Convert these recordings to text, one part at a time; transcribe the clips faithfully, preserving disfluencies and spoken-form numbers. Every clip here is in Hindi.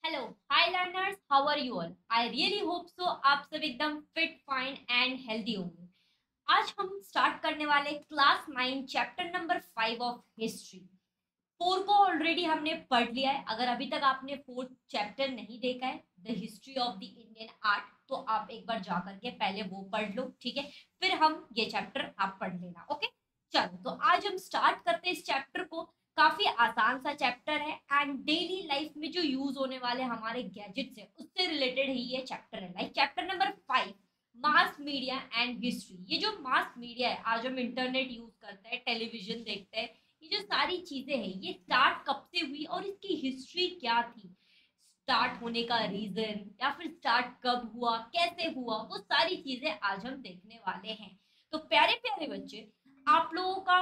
Hello hi learners, how are you all. I really hope so आप सब एकदम फिट फाइन एंड हेल्दी होंगे। आज हम स्टार्ट करने वाले class nine chapter number five of history. Four को ऑलरेडी हमने पढ़ लिया है। अगर अभी तक आपने फोर्थ चैप्टर नहीं देखा है, the history of the Indian art, तो आप एक बार जा करके पहले वो पढ़ लो, ठीक है। फिर हम ये चैप्टर आप पढ़ लेना, ओके। चलो, तो आज हम स्टार्ट करते हैं इस चैप्टर को। काफी आसान सा चैप्टर है एंड डेली लाइफ में जो यूज होने वाले हमारे गैजेट्स है उससे रिलेटेड ही ये चैप्टर है। Like chapter number five, mass media and history. ये जो मास मीडिया है, आज हम इंटरनेट यूज करते हैं, टेलीविजन देखते हैं, ये जो सारी चीजें हैं ये स्टार्ट कब से हुई और इसकी हिस्ट्री क्या थी, स्टार्ट होने का रीजन या फिर स्टार्ट कब हुआ, कैसे हुआ, वो सारी चीजें आज हम देखने वाले हैं। तो प्यारे प्यारे बच्चे, आप लोगों का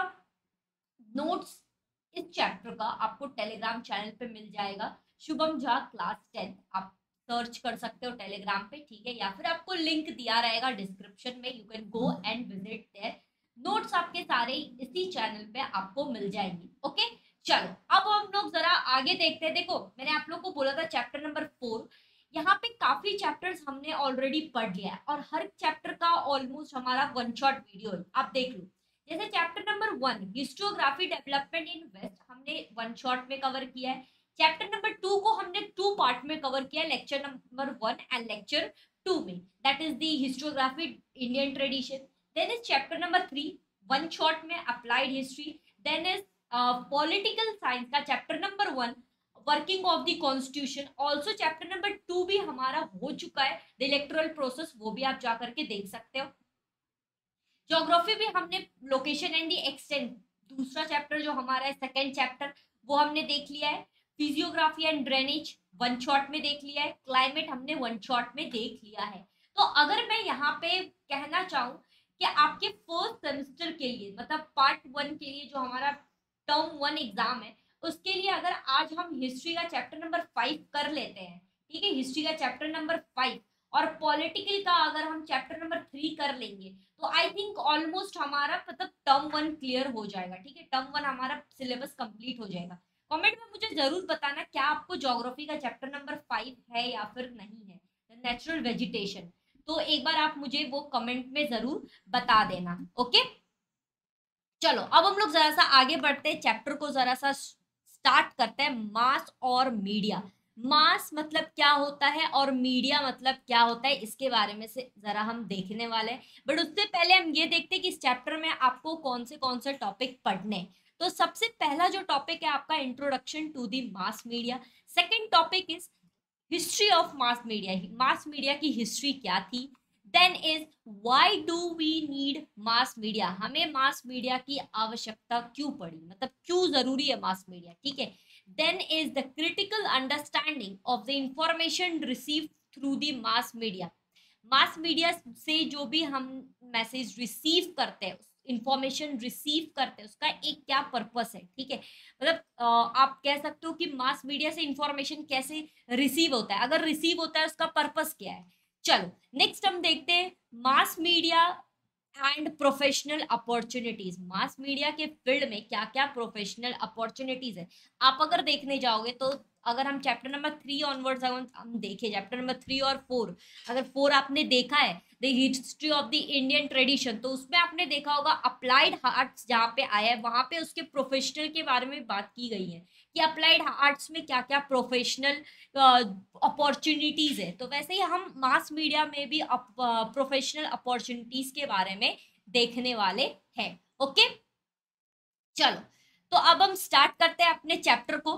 नोट्स इस चैप्टर का आपको टेलीग्राम चैनल पे मिल जाएगा, शुभम झा क्लास टेन। आप सर्च कर सकते हो टेलीग्राम पे, ठीक है, या फिर आपको लिंक दिया रहेगा डिस्क्रिप्शन में, you can go and visit there. Notes आपके सारे इसी चैनल पे आपको मिल जाएंगे, ओके। चलो, अब हम लोग जरा आगे देखते हैं। देखो, मैंने आप लोग को बोला था चैप्टर नंबर फोर, यहाँ पे काफी चैप्टर्स हमने ऑलरेडी पढ़ लिया है और हर चैप्टर का ऑलमोस्ट हमारा वन शॉट वीडियो है, आप देख लो। जैसे chapter number one, histography development in west, हमने वन शॉट में कवर किया है। चैप्टर नंबर टू को हमने टू पार्ट में कवर किया, lecture number one and lecture two में, that is the histography Indian tradition. Then is chapter number three, one shot में applied history. Then is political science का chapter number one, working of the constitution. Also chapter number two भी हमारा हो चुका है, द इलेक्टोरल प्रोसेस, वो भी आप जाकर के देख सकते हो। ज्योग्राफी भी हमने लोकेशन एंड दी एक्सटेंट, दूसरा चैप्टर जो हमारा है सेकंड चैप्टर, वो हमने देख लिया है। Physiography and drainage one shot में देख लिया है। क्लाइमेट हमने वन शॉट में देख लिया है। तो अगर मैं यहाँ पे कहना चाहूँ कि आपके फर्स्ट सेमेस्टर के लिए, मतलब पार्ट वन के लिए जो हमारा टर्म वन एग्जाम है, उसके लिए अगर आज हम हिस्ट्री का चैप्टर नंबर फाइव कर लेते हैं, ठीक है, हिस्ट्री का चैप्टर नंबर फाइव, और पॉलिटिकल का अगर हम चैप्टर नंबर थ्री कर लेंगे, तो आई थिंक ऑलमोस्ट हमारा मतलब टर्म वन क्लियर हो जाएगा, ठीक है, टर्म वन हमारा सिलेबस कंप्लीट हो जाएगा। कमेंट में मुझे जरूर बताना क्या आपको ज्योग्राफी का चैप्टर नंबर फाइव है या फिर नहीं है, नेचुरल वेजिटेशन। तो एक बार आप मुझे वो कमेंट में जरूर बता देना, ओके। चलो, अब हम लोग जरा सा आगे बढ़ते हैं, चैप्टर को जरा सा स्टार्ट करते हैं। मास और मीडिया। मास मतलब क्या होता है और मीडिया मतलब क्या होता है, इसके बारे में से जरा हम देखने वाले हैं। बट उससे पहले हम ये देखते हैं कि इस चैप्टर में आपको कौन से कौन से टॉपिक पढ़ने। तो सबसे पहला जो टॉपिक है आपका, introduction to the mass media. Second topic is history of mass media, mass media की हिस्ट्री क्या थी। Then is why do we need mass media, हमें मास मीडिया की आवश्यकता क्यों पड़ी, मतलब क्यों जरूरी है मास मीडिया, ठीक है। Then is the critical understanding of the information receive through the mass media. Mass media से जो भी हम मैसेज रिसीव करते हैं, इंफॉर्मेशन रिसीव करते हैं, उसका एक क्या पर्पस है, ठीक है। मतलब आप कह सकते हो कि मास मीडिया से इंफॉर्मेशन कैसे रिसीव होता है, अगर रिसीव होता है उसका पर्पस क्या है। चलो, नेक्स्ट हम देखते हैं mass media and professional opportunities. Mass media के फील्ड में क्या क्या प्रोफेशनल अपॉर्चुनिटीज है, आप अगर देखने जाओगे तो अगर हम चैप्टर नंबर थ्री ऑनवर्ड्स हम देखें, चैप्टर नंबर थ्री और फोर, अगर फोर आपने देखा है the history of the Indian tradition, तो उसमें आपने देखा होगा अप्लाइड आर्ट्स जहाँ पे आया है वहां पे उसके प्रोफेशनल के बारे में बात की गई है कि अप्लाइड आर्ट्स में क्या क्या प्रोफेशनल अपॉर्चुनिटीज है। तो वैसे ही हम मास मीडिया में भी प्रोफेशनल अपॉर्चुनिटीज के बारे में देखने वाले हैं, ओके। चलो, तो अब हम स्टार्ट करते हैं अपने चैप्टर को।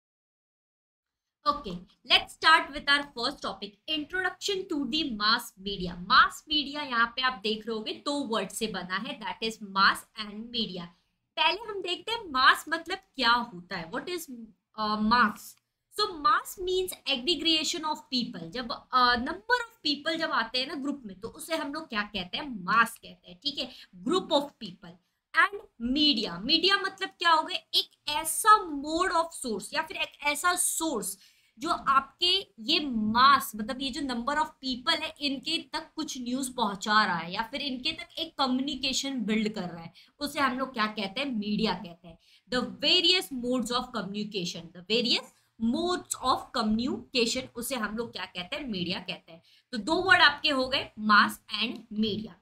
Okay, let's start with our first topic, introduction to the mass media. Mass media यहाँ पे आप देख रहे होगे दो वर्ड से बना है, that is mass and media. पहले हम देखते हैं मास मतलब क्या होता है, what is mass. So mass means aggregation of people. जब नंबर ऑफ पीपल जब आते हैं ना ग्रुप में, तो उसे हम लोग क्या कहते हैं, मास कहते हैं, ठीक है, group of people. And media, media मतलब क्या हो गया, एक ऐसा मोड ऑफ सोर्स या फिर एक ऐसा सोर्स जो आपके ये मास मतलब ये जो नंबर ऑफ पीपल है इनके तक कुछ न्यूज पहुंचा रहा है या फिर इनके तक एक कम्युनिकेशन बिल्ड कर रहा है, उसे हम लोग क्या कहते हैं, मीडिया कहते हैं। The various modes of communication, the various modes of communication, उसे हम लोग क्या कहते हैं, मीडिया कहते हैं। तो दो वर्ड आपके हो गए, मास एंड मीडिया।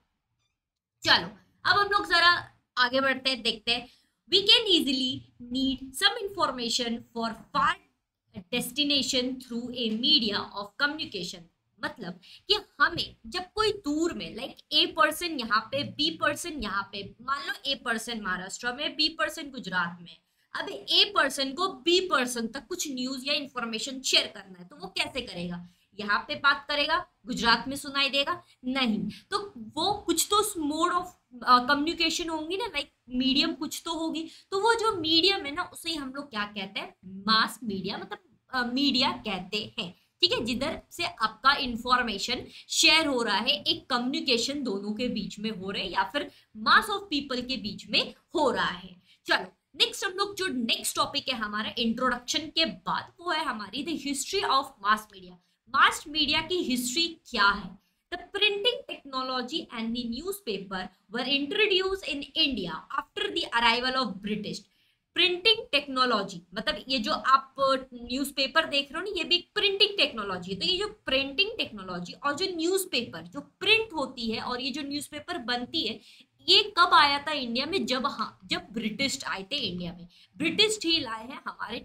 चलो अब हम लोग जरा आगे बढ़ते हैं, देखते हैं। We can easily need some information for far destination through a media of communication. मतलब कि हमें जब कोई दूर में, लाइक ए पर्सन यहाँ पे, बी पर्सन यहाँ पे, मान लो ए पर्सन महाराष्ट्र में, बी पर्सन गुजरात में, अब ए पर्सन को बी पर्सन तक कुछ न्यूज या इंफॉर्मेशन शेयर करना है, तो वो कैसे करेगा? यहाँ पे बात करेगा, गुजरात में सुनाई देगा नहीं, तो वो कुछ तो मोड ऑफ कम्युनिकेशन होंगी ना, लाइक मीडियम कुछ तो होगी। तो वो जो मीडियम है ना, उसे हम लोग क्या कहते हैं, मास मीडिया, मतलब मीडिया uh, कहते हैं। ठीक है, जिधर से आपका इंफॉर्मेशन शेयर हो रहा है, एक कम्युनिकेशन दोनों के बीच में हो रहा है या फिर मास ऑफ पीपल के बीच में हो रहा है। चलो नेक्स्ट हम लोग जो नेक्स्ट टॉपिक है हमारा इंट्रोडक्शन के बाद, वो है हमारी the history of mass media. Mass media की हिस्ट्री क्या है? The printing technology and the newspaper were introduced in India after the arrival of British. Printing technology मतलब ये जो आप न्यूज़पेपर देख रहे हो ना, ये भी एक प्रिंटिंग टेक्नोलॉजी है। तो ये जो प्रिंटिंग टेक्नोलॉजी और जो न्यूज़पेपर जो प्रिंट होती है और ये जो न्यूज़पेपर बनती है, ये कब आया था इंडिया में? जब हाँ जब ब्रिटिश आए थे इंडिया में। ब्रिटिश ही लाए हैं हमारे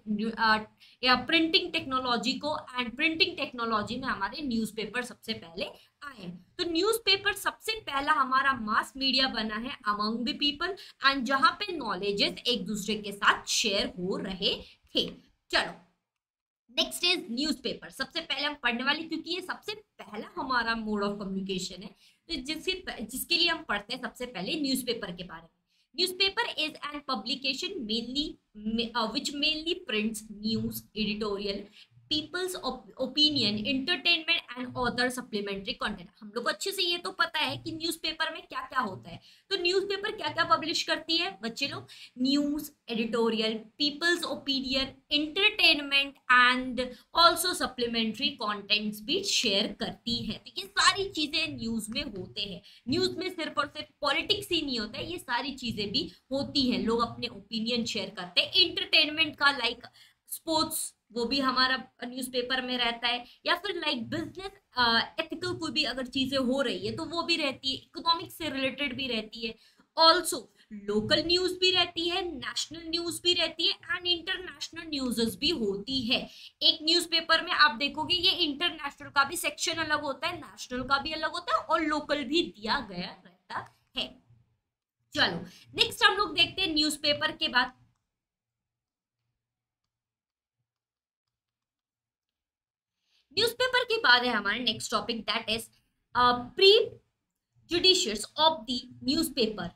या प्रिंटिंग टेक्नोलॉजी को, एंड प्रिंटिंग टेक्नोलॉजी में हमारे न्यूज़पेपर सबसे पहले आए। तो न्यूज़पेपर सबसे पहला हमारा मास मीडिया बना है अमंग द पीपल, एंड जहां पे नॉलेजेस एक दूसरे के साथ शेयर हो रहे थे। चलो नेक्स्ट इज न्यूज़पेपर। सबसे पहले हम पढ़ने वाले, क्योंकि ये सबसे पहला हमारा मोड ऑफ कम्युनिकेशन है, तो जिसके जिसके लिए हम पढ़ते हैं सबसे पहले न्यूज़पेपर के बारे में। Newspaper is an publication mainly which mainly prints news, editorial, people's opinion, entertainment and other supplementary content. हम लोग को अच्छे से ये तो पता है कि न्यूज़पेपर में क्या क्या होता है। तो न्यूज़पेपर क्या क्या पब्लिश करती है बच्चे लोग? News, editorial, people's opinion, entertainment and also supplementary contents भी शेयर करती है। तो ये सारी चीजें न्यूज में होते हैं। न्यूज में सिर्फ और सिर्फ पॉलिटिक्स ही नहीं होता है, ये सारी चीजें भी होती हैं। लोग अपने ओपिनियन शेयर करते हैं। एंटरटेनमेंट का लाइक स्पोर्ट्स, वो भी हमारा न्यूज़पेपर में रहता है, या फिर लाइक बिजनेस एथिकल कोई भी अगर चीजें हो रही है तो वो भी रहती है। इकोनॉमिक्स से रिलेटेड भी रहती है। ऑल्सो लोकल न्यूज भी रहती है, नेशनल न्यूज भी रहती है, एंड इंटरनेशनल न्यूज़ भी होती है। एक न्यूज़पेपर में आप देखोगे ये इंटरनेशनल का भी सेक्शन अलग होता है, नेशनल का भी अलग होता है, और लोकल भी दिया गया रहता है। चलो नेक्स्ट हम लोग देखते हैं न्यूज़पेपर के बाद न्यूज़पेपर के बाद है हमारे next topic, that is pre judicious of the newspaper.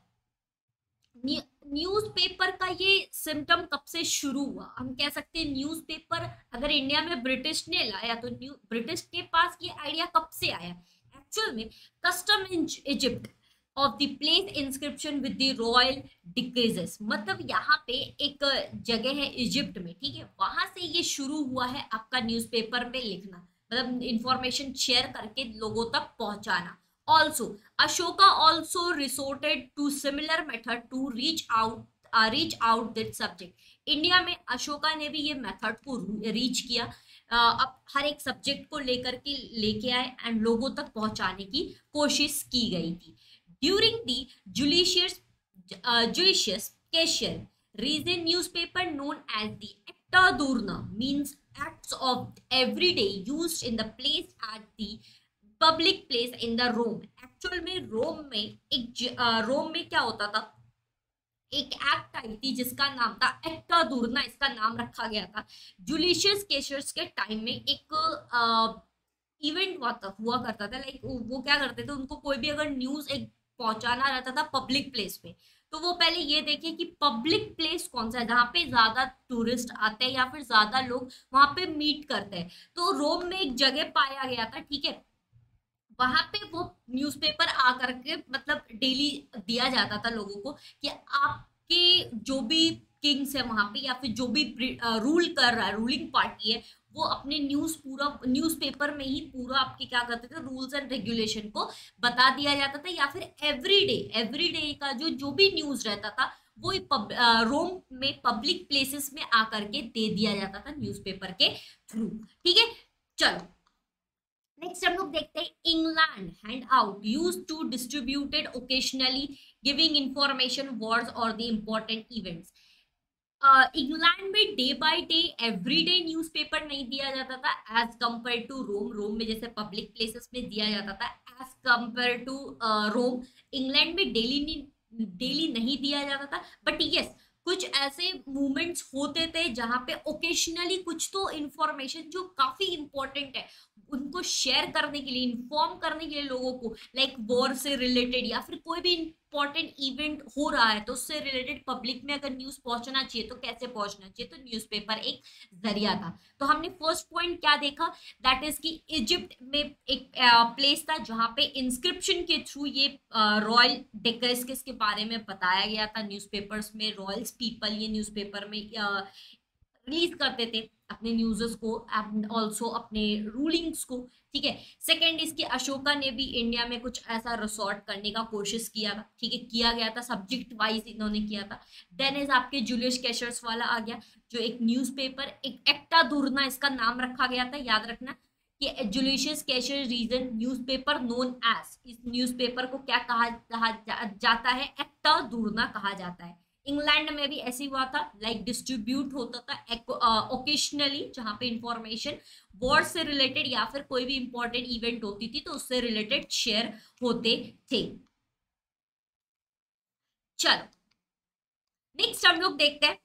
Newspaper का ये सिम्टम कब से शुरू हुआ? हम कह सकते हैं न्यूज़पेपर अगर इंडिया में ब्रिटिश ने लाया तो न्यू ब्रिटिश के पास ये आइडिया कब से आया? एक्चुअल में custom in Egypt of the place inscription with the royal decrees. मतलब यहाँ पे एक जगह है इजिप्ट में, ठीक है, वहां से ये शुरू हुआ है आपका न्यूज़पेपर में लिखना, मतलब इंफॉर्मेशन शेयर करके लोगों तक पहुंचाना। Also Ashoka also resorted to similar method to reach out reach out that subject. India में अशोका ने भी ये मेथड को रीच किया। uh, अब हर एक सब्जेक्ट को लेकर के लेके आए एंड लोगों तक पहुंचाने की कोशिश की गई थी। During the Julius uh, Julius Caesar reason newspaper known as the Acta Diurna means acts of every day used in the place at the public place in the Rome। Actual में रोम में एक रोम में क्या होता था, एक एक्ट आई थी जिसका नाम था एक्टा दूरना, इसका नाम रखा गया था। जूलियस केसर के टाइम में एक इवेंट uh, हुआ करता था, लाइक वो क्या करते थे, उनको कोई भी अगर न्यूज एक पहुंचाना रहता था पब्लिक प्लेस पे, तो वो पहले ये देखे कि पब्लिक प्लेस कौन सा है जहाँ पे ज्यादा टूरिस्ट आते हैं या फिर ज्यादा लोग वहां पे मीट करते हैं। तो रोम में एक जगह पाया गया था, ठीक है, वहां पे वो न्यूज़पेपर आ करके मतलब डेली दिया जाता था लोगों को कि आपके जो भी किंग्स है वहां पे या फिर जो भी रूल कर रहा है, रूलिंग पार्टी है, वो अपने न्यूज पूरा न्यूज़पेपर में ही पूरा आपके क्या करते थे, रूल्स एंड रेगुलेशन को बता दिया जाता था। या फिर एवरीडे एवरीडे का जो जो भी न्यूज रहता था वो पब, रोम में पब्लिक प्लेसेस में आकर के दे दिया जाता था न्यूज़पेपर के थ्रू। ठीक है, चलो नेक्स्ट हम लोग देखते हैं England hand out use to distributed occasionally giving information words और द इम्पोर्टेंट इवेंट्स। इंग्लैंड में day by day every day newspaper नहीं दिया जाता था as compare to Rome. Rome में जैसे पब्लिक प्लेसेस में दिया जाता था, as compare to Rome England में डेली डेली नहीं दिया जाता था। बट यस, कुछ ऐसे मूवमेंट्स होते थे जहां पे ओकेशनली कुछ तो इंफॉर्मेशन जो काफी इंपॉर्टेंट है उनको शेयर करने के लिए, इन्फॉर्म करने के लिए लोगों को, लाइक वॉर से रिलेटेड या फिर कोई भी इंपॉर्टेंट इवेंट हो रहा है तो उससे रिलेटेड पब्लिक में अगर न्यूज पहुंचना चाहिए तो कैसे पहुंचना चाहिए, तो न्यूज़पेपर एक जरिया था। तो हमने फर्स्ट पॉइंट क्या देखा, दैट इज कि इजिप्ट में एक प्लेस था जहां पे इंस्क्रिप्शन के थ्रू ये रॉयल डेकर्स के बारे में बताया गया था न्यूज़पेपर्स में। रॉयल्स पीपल ये न्यूज़पेपर में रिलीज करते थे अपने न्यूज़ेस को एंड ऑल्सो अपने रूलिंग्स को। ठीक है, सेकेंड इसकी अशोका ने भी इंडिया में कुछ ऐसा रिसोर्ट करने का कोशिश किया था। ठीक है, किया गया था, सब्जेक्ट वाइज इन्होंने किया था। देन इज आपके जूलियस कैसर्स वाला आ गया, जो एक न्यूज़पेपर, एक एक्टा दूरना इसका नाम रखा गया था, याद रखना कि Julius Caesar reason newspaper known as, इस न्यूज़पेपर को क्या कहा, कहा जा, जाता है, एक्टा दूरना कहा जाता है। इंग्लैंड में भी ऐसे हुआ था, लाइक डिस्ट्रीब्यूट होता था ओकेशनली जहां पे इंफॉर्मेशन वॉर से रिलेटेड या फिर कोई भी इंपॉर्टेंट इवेंट होती थी तो उससे रिलेटेड शेयर होते थे। चलो नेक्स्ट हम लोग देखते हैं,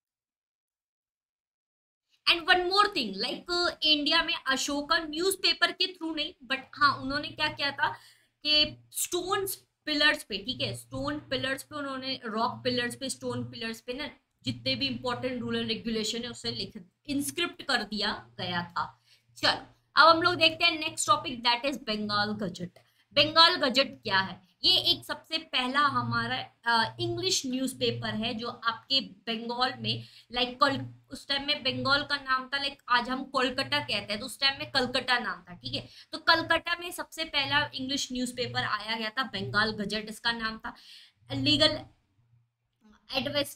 and one more thing, like India में अशोका न्यूज़पेपर के थ्रू नहीं, बट हाँ उन्होंने क्या किया था कि स्टोन्स पिलर्स पे, ठीक है, स्टोन पिलर्स पे उन्होंने, रॉक पिलर्स पे, स्टोन पिलर्स पे ना जितने भी इंपॉर्टेंट रूल एंड रेगुलेशन है उसे लिख इंस्क्रिप्ट कर दिया गया था। चलो अब हम लोग देखते हैं next topic, that is Bengal Gazette. Bengal Gazette क्या है, ये एक सबसे पहला हमारा इंग्लिश uh, न्यूज़पेपर है जो आपके बंगाल में, लाइक like, उस टाइम में बंगाल का नाम था, लाइक आज हम कोलकाता कहते हैं तो उस टाइम में कलकत्ता नाम था। ठीक है, तो कलकत्ता में सबसे पहला इंग्लिश न्यूज़पेपर आया गया था, बंगाल गजट इसका नाम था। लीगल एडवाइस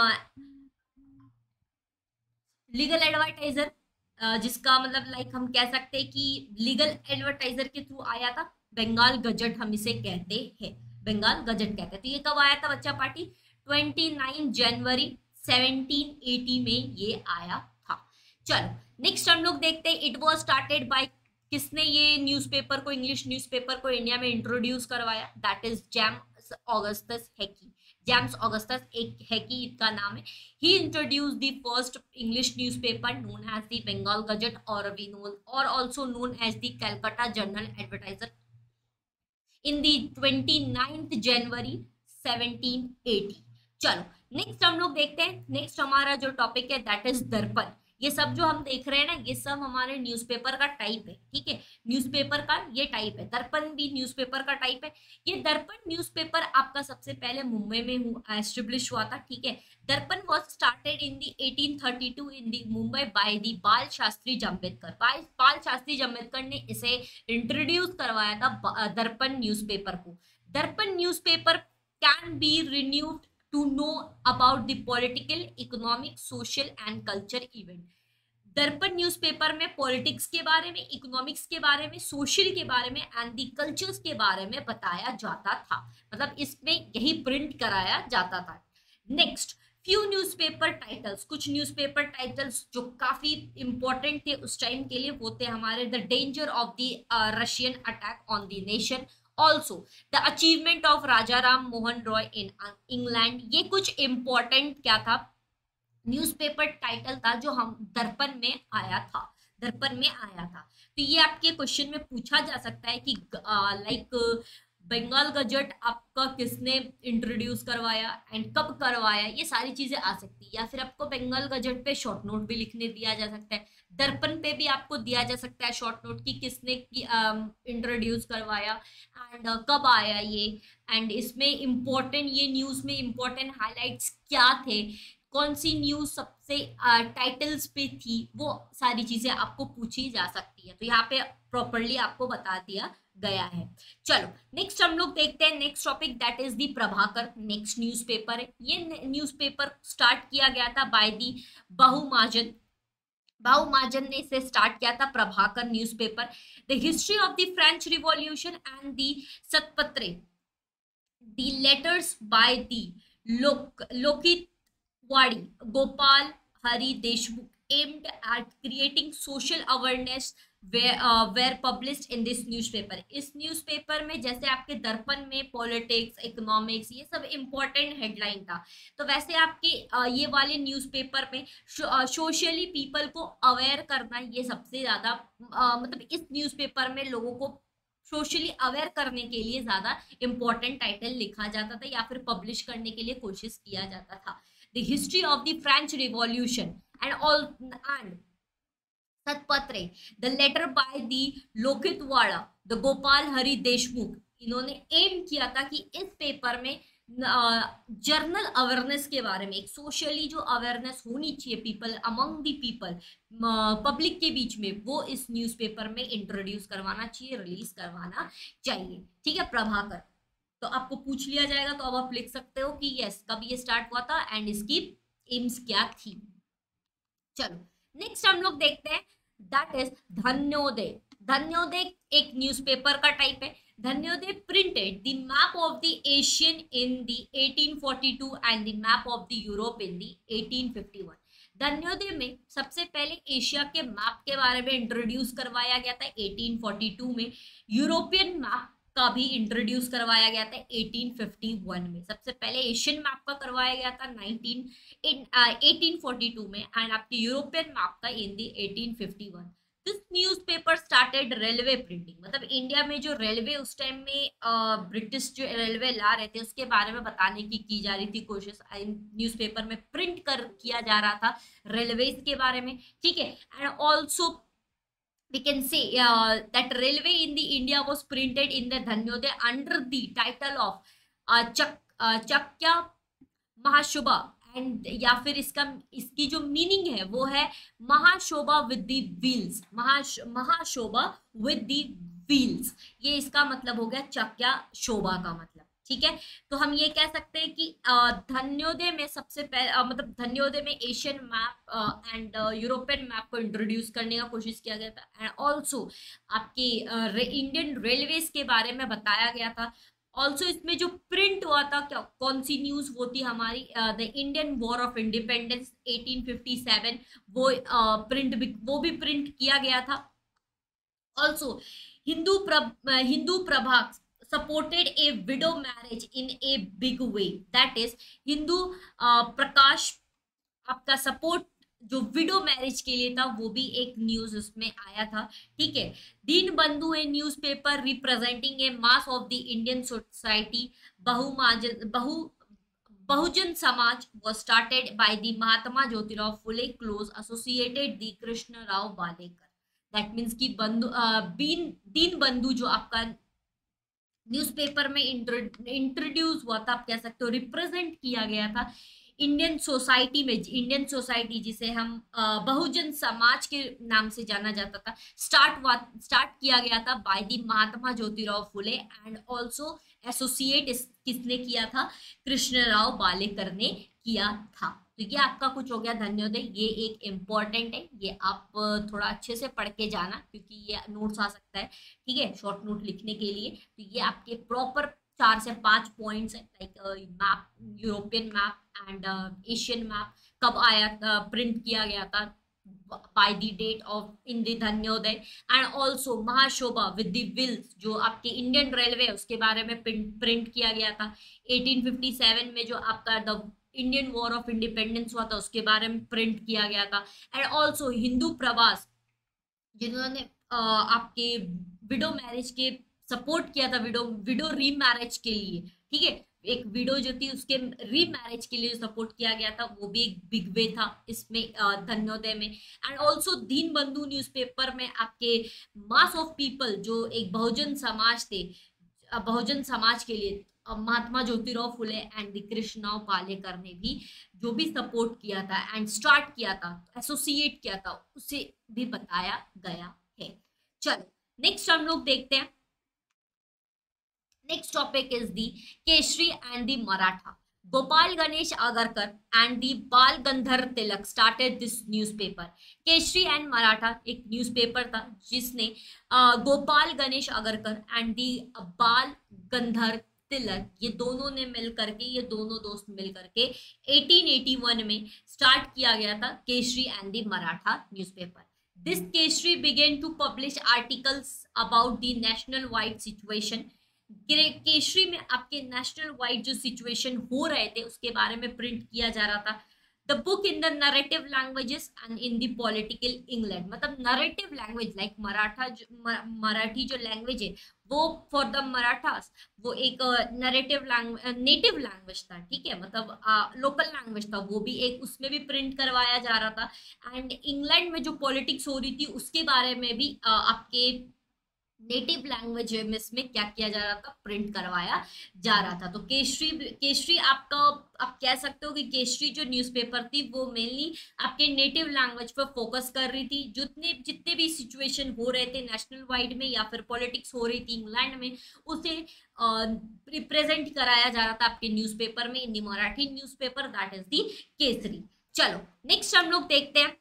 लीगल एडवर्टाइजर, जिसका मतलब लाइक हम कह सकते हैं कि लीगल एडवर्टाइजर के थ्रू आया था। बंगाल गजट हम इसे कहते हैं, बंगाल गजट कहते हैं। तो ये कब आया था बच्चा पार्टी, उनतीस जनवरी सेवनटीन एटी में ये आया था। चलो नेक्स्ट हम लोग देखते हैं, इट वाज स्टार्टेड बाय, किसने ये न्यूज़पेपर को, इंग्लिश न्यूज़पेपर को इंडिया में इंट्रोड्यूस करवाया, that is James Augustus Hicky. James Augustus एक हैकी इनका नाम है। He introduced the first English newspaper known as the Bengal Gazette और वी नोन और also known as the Calcutta Journal Advertiser in the उनतीस जनवरी सेवनटीन एटी। चलो नेक्स्ट हम लोग देखते हैं, नेक्स्ट हमारा जो टॉपिक है दैट इज दर्पण। ये सब जो हम देख रहे हैं ना ये सब हमारे न्यूज़पेपर का टाइप है। ठीक है, न्यूज़पेपर का ये टाइप है, दर्पण भी न्यूज़पेपर का टाइप है। ये दर्पण न्यूज़पेपर आपका सबसे पहले मुंबई में एस्टेब्लिश हुआ था। ठीक है, Darpan was started in the eighteen thirty two in the Mumbai by the Bal Shastri जम्बेदकर। बाल शास्त्री जम्बेदकर ने इसे इंट्रोड्यूस करवाया था दर्पण न्यूज़पेपर को। Darpan newspaper can be renewed to know about the political, economic, social and culture event। Darpan newspaper में पॉलिटिक्स के बारे में, इकोनॉमिक्स के बारे में, सोशल के बारे में एंड दी कल्चर्स के बारे में बताया जाता था, मतलब इसमें यही प्रिंट कराया जाता था। नेक्स्ट फ्यू न्यूज़पेपर टाइटल्स, कुछ न्यूज़पेपर टाइटल्स जो काफी इंपॉर्टेंट थे उस टाइम के लिए वो थे हमारे, the danger of the Russian attack on the nation, also the achievement of Raja Ram Mohan Roy in England. ये कुछ इंपॉर्टेंट क्या था, न्यूज़पेपर टाइटल था जो हम दर्पण में आया था, दर्पण में आया था। तो ये आपके क्वेश्चन में पूछा जा सकता है कि लाइक बंगाल गजट आपका किसने इंट्रोड्यूस करवाया एंड कब करवाया, ये सारी चीजें आ सकती है। या फिर आपको बंगाल गजट पे शॉर्ट नोट भी लिखने दिया जा सकता है, दर्पण पे भी आपको दिया जा सकता है शॉर्ट नोट की किसने इंट्रोड्यूस करवाया एंड uh, कब आया ये, एंड इसमें इम्पोर्टेंट, ये न्यूज में इम्पोर्टेंट हाईलाइट्स क्या थे, कौन सी न्यूज सबसे टाइटल्स पे थी, वो सारी चीजें आपको पूछी जा सकती है। तो यहाँ पे प्रॉपरली आपको बता दिया गया है। चलो नेक्स्ट हम लोग देखते हैं next topic, that is the Prabhakar. Next newspaper है, ये न्यूज़पेपर स्टार्ट किया गया था बाय दी बहुमाजन। बहुमाजन ने इसे स्टार्ट किया था, Prabhakar newspaper. The history of the French revolution and the Shatpatre, the letters by the Lok Lokhitwadi Gopal Hari Deshmukh aimed at creating social awareness were uh, were published in this newspaper। इस न्यूज़पेपर में जैसे आपके दर्पण में पॉलिटिक्स, इकोनॉमिक्स, ये सब इम्पोर्टेंट हेडलाइन था, तो वैसे आपके uh, ये वाले न्यूज़पेपर में सोशली पीपल को अवेयर करना, ये सबसे ज्यादा uh, मतलब इस न्यूज़पेपर में लोगों को सोशली अवेयर करने के लिए ज्यादा इम्पोर्टेंट टाइटल लिखा जाता था या फिर पब्लिश करने के लिए कोशिश किया जाता था। The history of the French revolution and all and Shatpatre, the letter by the Lokhitwada, the Gopal Hari Deshmukh, इन्होंने एम किया था कि इस पेपर में जर्नल uh, अवेयरनेस के बारे में, एक सोशली जो अवेयरनेस होनी चाहिए people among the people, public के बीच में, वो इस न्यूज़पेपर में इंट्रोड्यूस करवाना चाहिए, रिलीज करवाना चाहिए। ठीक है, प्रभाकर। तो आपको पूछ लिया जाएगा तो अब आप लिख सकते हो कि यस कब ये स्टार्ट हुआ था एंड इसकी एम्स क्या थी। चलो नेक्स्ट हम लोग देखते हैं, दैट इज धन्योदय। धन्योदय एक न्यूज़पेपर का टाइप है। Dhanyodaya printed the map of the Asian in the eighteen forty two and the map of the Europe in the eighteen fifty one. Dhanyodaya में सबसे पहले एशिया के मैप के बारे में इंट्रोड्यूस करवाया गया था एटीन फोर्टी टू में, यूरोपियन मैप का भी इंट्रोड्यूस करवाया गया था एटीन फिफ्टी वन में। सबसे पहले एशियन मैप का करवाया गया था nineteen in eighteen forty two में एंड आपके यूरोपियन मैप का in the eighteen fifty one. This newspaper started railway printing, मतलब इंडिया में जो रेलवे उस टाइम में ब्रिटिश जो रेलवे ला रहे थे उसके बारे में बताने की की जा रही थी कोशिश, न्यूज़पेपर में प्रिंट कर किया जा रहा था रेलवेज के बारे में। ठीक है, and also we can say uh, that railway in the India was printed in the Dhanyodaya under the title of uh, Chak uh, Chakya Mahashobha and या फिर इसका इसकी जो मीनिंग है वो है महाशोभा विद दी व्हील्स, महाश महाशोभा विद दी व्हील्स, ये इसका मतलब हो गया चक्या शोभा का मतलब। ठीक है, तो हम ये कह सकते हैं कि धन्योदय में सबसे पहले मतलब धन्योदय में Asian map and European map को इंट्रोड्यूस करने का कोशिश किया गया था एंड ऑल्सो आपके इंडियन रेलवेज के बारे में बताया गया था। ऑल्सो इसमें जो प्रिंट हुआ था क्या कौन सी न्यूज वो थी हमारी the Indian war of independence eighteen fifty seven, वो प्रिंट uh, वो भी प्रिंट किया गया था। Also Hindu Prabh Hindu Prabha supported a widow marriage in a big way, that is Hindu Prakash आपका सपोर्ट जो विडो मैरिज के लिए था वो भी एक न्यूज उसमें आया था। ठीक है, Deen Bandhu a newspaper representing a mass of the Indian society बहुमाजन Bahu Bahujan Samaj was started by the Mahatma Jyotirao Phule close associated the Krishna Rao Bhalekar. That means की बंधु दीन दीन बंधु जो आपका न्यूज़पेपर में इंट्रोड्यूस हुआ था, आप कह सकते हो रिप्रेजेंट किया गया था इंडियन सोसाइटी में। इंडियन सोसाइटी जिसे हम बहुजन समाज के नाम से जाना जाता था, स्टार्ट स्टार्ट किया गया था by the Mahatma Jyotirao Phule and also associate किसने किया था, कृष्णराव बालेकर ने किया था। तो ये आपका कुछ हो गया धन्योदय, ये एक इम्पॉर्टेंट है, ये आप थोड़ा अच्छे से पढ़ के जाना क्योंकि ये नोट्स आ सकता है। ठीक है, शॉर्ट नोट लिखने के लिए तो ये आपके प्रॉपर चार से पांच पॉइंट्स है, like map, European map and Asian map कब आया, प्रिंट किया गया था by the date of in the Dhanyodaya and also Mahashobha with the wheels जो आपके इंडियन रेलवे उसके बारे में प्रिंट किया गया था एटीन फिफ्टी सेवन में, जो आपका the Indian war of independence हुआ था उसके बारे में प्रिंट किया गया था एंड ऑल्सो हिंदू प्रवास जिन्होंने uh, आपके विडो मैरिज के सपोर्ट किया था, विडो विडो री मैरिज के लिए। ठीक है, एक विडो जो थी उसके री मैरिज के लिए जो सपोर्ट किया गया था वो भी एक बिग वे था इसमें धन्योदय में एंड ऑल्सो दीन बंधु न्यूज़पेपर में आपके मास ऑफ पीपल जो एक बहुजन समाज थे बहुजन समाज के लिए महात्मा ज्योतिराव फुले एंड द कृष्णराव पालेकर ने भी जो भी सपोर्ट किया था एंड स्टार्ट किया था, एसोसिएट किया था, उसे भी बताया गया है। चलो नेक्स्ट हम लोग देखते हैं, next topic is the Kesari and the Maratha. Gopal Ganesh Agarkar and the Bal Gangadhar Tilak started this newspaper. Kesari and Maratha एक न्यूज़पेपर था जिसने गोपाल गणेश आगरकर एंड दी बाल गंधर तिलक, ये दोनों ने मिल करके, ये दोनों दोस्त मिल करके अठारह सौ इक्यासी में स्टार्ट किया गया था Kesari and the Maratha newspaper. This Kesari began to publish articles about the national wide situation. Kesari में आपके नेशनल वाइड जो सिचुएशन हो रहे थे उसके बारे में प्रिंट किया जा रहा था। The book in the narrative languages and in the political England, मतलब narrative language like Maratha, Marathi जो लैंग्वेज है वो फॉर द मराठास वो एक नरेटिव लैंग्वेज, नेटिव लैंग्वेज था, ठीक है, मतलब लोकल लैंग्वेज था, वो भी एक उसमें भी प्रिंट करवाया जा रहा था। एंड इंग्लैंड में जो पॉलिटिक्स हो रही थी उसके बारे में भी आ, आपके नेटिव लैंग्वेज में इसमें क्या किया जा रहा था, प्रिंट करवाया जा रहा था। तो केसरी, केसरी आपका आप कह सकते हो कि केसरी जो न्यूज़पेपर थी वो मेनली आपके नेटिव लैंग्वेज पर फोकस कर रही थी। जितने जितने भी सिचुएशन हो रहे थे नेशनल वाइड में या फिर पॉलिटिक्स हो रही थी इंग्लैंड में, उसे रिप्रेजेंट कराया जा रहा था आपके न्यूज़पेपर में, in the Marathi newspaper, that is the Kesari. चलो नेक्स्ट हम लोग देखते हैं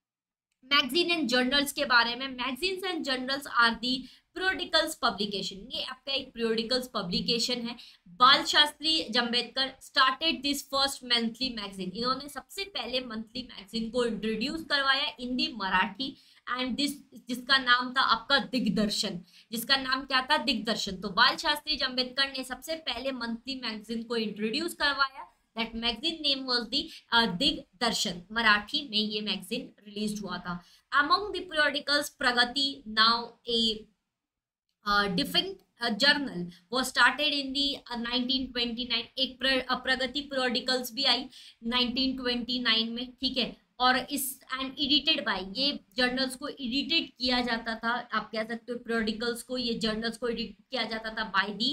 मैगजीन एंड जर्नल्स के बारे में। Magazines and journals are the periodicals publication, ये आपका एक periodicals publication है। बाल Shastri जम्बेडकर started this first monthly magazine, इन्होंने सबसे पहले मंथली मैगजीन को इंट्रोड्यूस करवाया in the Marathi and this, जिसका नाम था आपका दिग्दर्शन, जिसका नाम क्या था, दिग्दर्शन। तो बाल शास्त्री जम्बेडकर ने सबसे पहले मंथली मैगजीन को इंट्रोड्यूस करवाया, that magazine name was the Digdarshan, Marathi में ये मैगजीन रिलीज हुआ था। Among the periodicals Pragati, now a Uh, different uh, journal was started in the uh, nineteen twenty nine, एक प्र, uh, प्रगति periodicals भी आई नाइनटीन ट्वेंटी नाइन में, ठीक है। और इस एंड एडिटेड बाय, ये जर्नल्स को एडिटेड किया जाता था, आप कह सकते हो periodicals को, ये जर्नल्स को एडिट किया जाता था बाय दी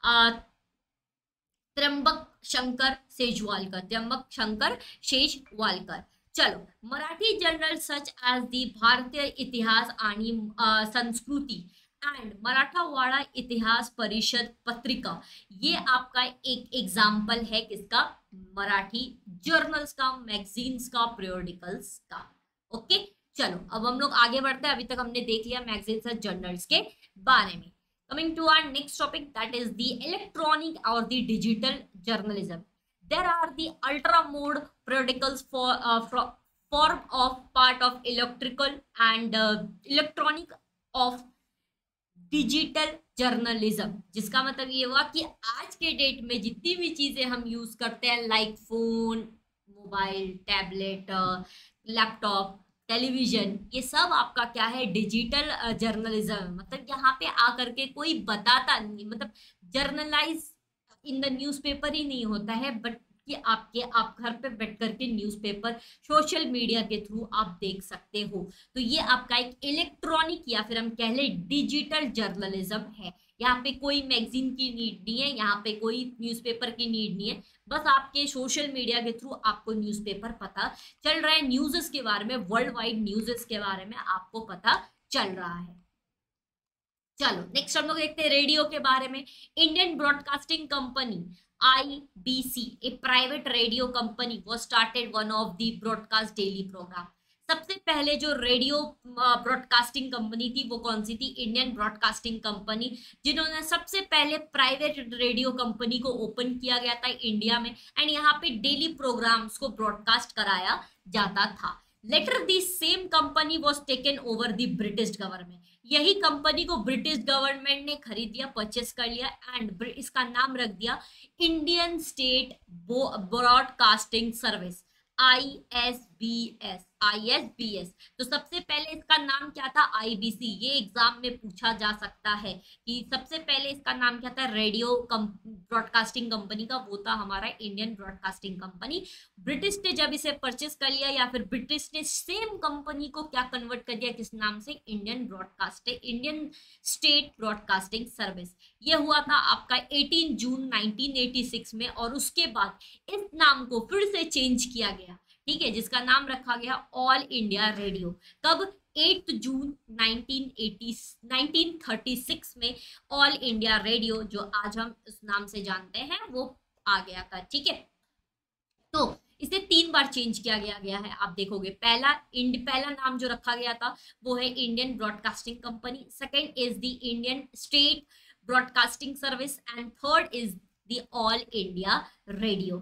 त्र्यंबक शंकर सेजवालकर, त्र्यंबक शंकर सेजवालकर। चलो Marathi journal such as the Bharatiya Itihas आणि संस्कृती एंड मराठावाड़ा इतिहास परिषद पत्रिका, ये आपका एक एग्जाम्पल है किसका, मराठी जर्नल्स का, मैगजीन्स का, periodicals का। ओके चलो अब हम लोग आगे बढ़ते हैं। अभी तक हमने देख लिया मैगजीन्स और जर्नल्स के बारे में। Coming to our next topic, that is the electronic और the digital journalism. There are the ultra mode periodicals for uh, form of part of electrical and uh, electronic of digital journalism, जिसका मतलब ये हुआ कि आज के डेट में जितनी भी चीजें हम यूज करते हैं like phone, mobile, tablet, laptop, television, ये सब आपका क्या है, डिजिटल जर्नलिज्म। मतलब यहाँ पे आकर के कोई बताता नहीं, मतलब जर्नलाइज इन द न्यूज़पेपर ही नहीं होता है, बट कि आपके आप घर पे बैठ करके न्यूज़पेपर सोशल मीडिया के थ्रू आप देख सकते हो। तो ये आपका एक इलेक्ट्रॉनिक या फिर हम कह ले डिजिटल जर्नलिज्म है। यहाँ पे कोई मैगजीन की नीड नहीं है, यहाँ पे कोई न्यूज़पेपर की नीड नहीं है, बस आपके सोशल मीडिया के थ्रू आपको न्यूज़पेपर पता चल रहा है, न्यूज़ के बारे में, वर्ल्ड वाइड न्यूज़ के बारे में आपको पता चल रहा है। चलो नेक्स्ट हम लोग देखते हैं रेडियो के बारे में। Indian broadcasting company I B C, a private radio company, was started one of the broadcast daily program. सबसे पहले जो रेडियो ब्रॉडकास्टिंग कंपनी थी वो कौन सी थी, इंडियन ब्रॉडकास्टिंग कंपनी, जिन्होंने सबसे पहले प्राइवेट रेडियो कंपनी को ओपन किया गया था इंडिया में, एंड यहाँ पे डेली प्रोग्राम्स को ब्रॉडकास्ट कराया जाता था। Later the same company was taken over the British government, यही कंपनी को ब्रिटिश गवर्नमेंट ने खरीद लिया, परचेस कर लिया, एंड इसका नाम रख दिया Indian state broadcasting service, I S B S, I S B S. तो सबसे पहले इसका नाम क्या था? I B C. ये एग्जाम में पूछा जा सकता है कि सबसे पहले इसका नाम क्या था रेडियो ब्रॉडकास्टिंग कंपनी का, वो था हमारा इंडियन ब्रॉडकास्टिंग कंपनी। ब्रिटिश ने जब इसे परचेस कर लिया या फिर ब्रिटिश ने सेम कंपनी को क्या कन्वर्ट कर दिया, किस नाम से? Indian broadcasting, Indian state broadcasting service. ये हुआ था आपका अठारह जून नाइनटीन एटी सिक्स में, और उसके बाद इस नाम को फिर से चेंज किया गया, ठीक है, जिसका नाम रखा गया ऑल इंडिया रेडियो। कब? आठ जून nineteen eighty nineteen thirty six में ऑल इंडिया रेडियो, जो आज हम उस नाम से जानते हैं, वो आ गया था, ठीक है। तो इसे तीन बार चेंज किया गया गया है, आप देखोगे। पहला इंड पहला नाम जो रखा गया था वो है Indian broadcasting company, second is the Indian state broadcasting service, and third is the all India radio,